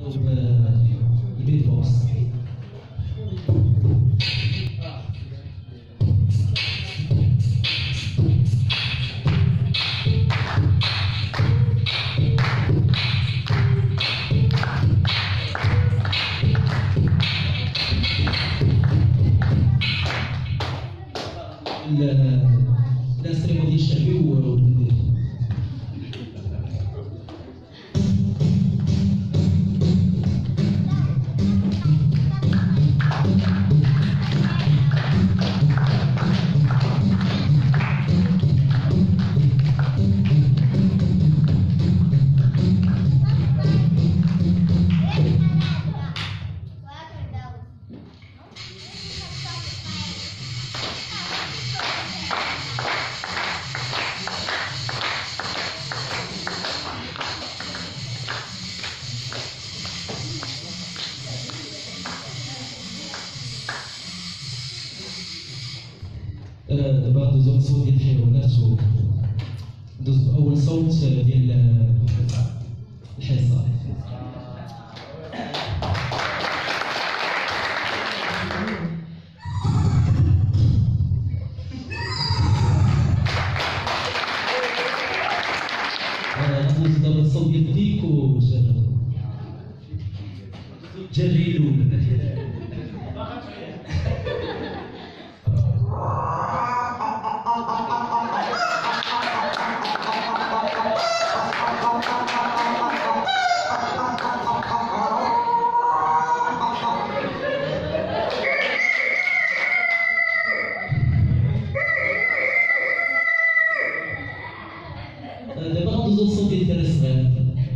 البيت بوكس. الانسترومون ديال الشعبي والبلدي. دابا ندوزو الصوت ديال الحيوانات ندوزو أول صوت ديال الحصة. ندوزو دابا الصوت ديال الديك وجريلو. دابا غندوزو الصوت ديال الدراري الصغير.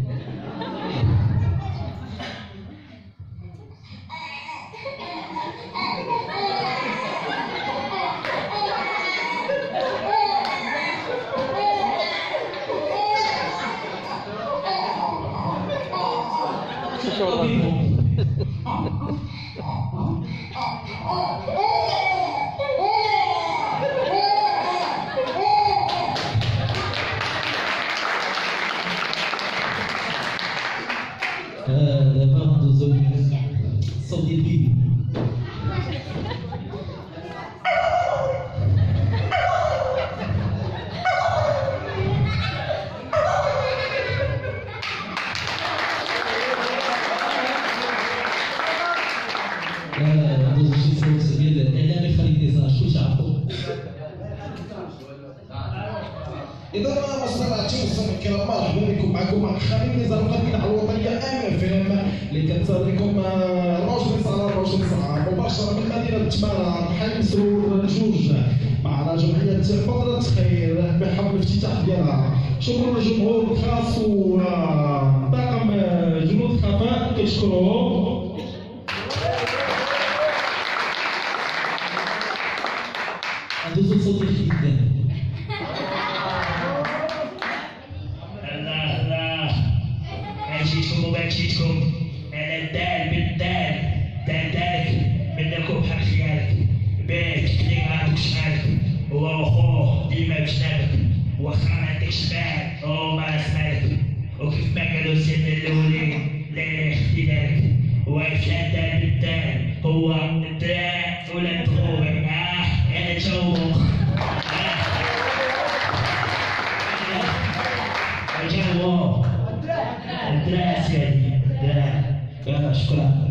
دابا ندوزو الصوت ديال البيبي. ندوزو شي صوت ديال الاعلامي خالد نزار. شكون تعرفو؟ إذا ما استمعتوا مستمعينا الكرام مرحبا بكم معكم خالد نزار مقدمين على الوطنية FM اللي كتعطيكم 24 ساعة 24 ساعة مباشرة من مدينة تمارا حي مسرور جوج مع جمعية فضلة خير بحفل الافتتاح ديالها. شكرا للجمهور الخاص وطاقم جنود الخفاء كيشكروهم. ندوزو الصوت ديال الخدام. جيتكم وما جيتكم انا الدال بالدال دالك منكم بحال خيالك بيت اللي عندك شحالك واخوه ديما بجنابك واخا ما عندكش مال وما سمالك وكيف ما قالوا سيدنا الاولين لا اختلالك واقف الدال بالدال هو الدراع ولا الدروع انا جوق جوق الدراع سيدي الدراع. شكرا.